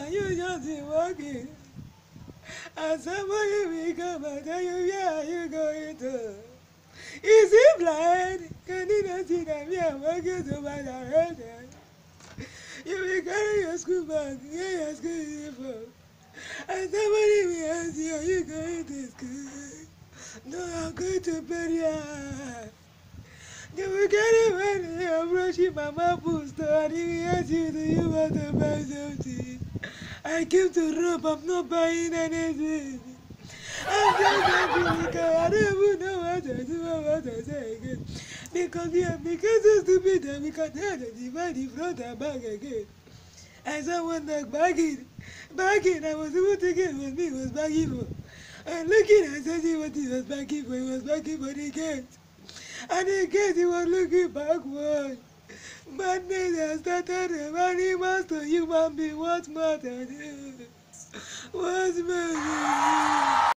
you just be walking. And somebody will come and tell you, where are you going to? Is he blind? Can he not see that we are walking to my direction? You will carry your school bag, get your school uniform. And somebody will ask you, are you going to school? No, I'm going to Peria. You will carry money and brushing Mama Pooh store and he will ask you, do you want to buy something? I came to rob, I'm not buying anything. I'm just happy because I don't even know what to do or what to say again. Because we have become so stupid that we can hardly divide the front and back again. And someone like bagging, I was even thinking it was me who was bagging for. And looking and seeing what he was bagging for, he was bagging for the gate. And the gate, he was looking backward. Madness has started from animals to human beings. What matters? What's matters?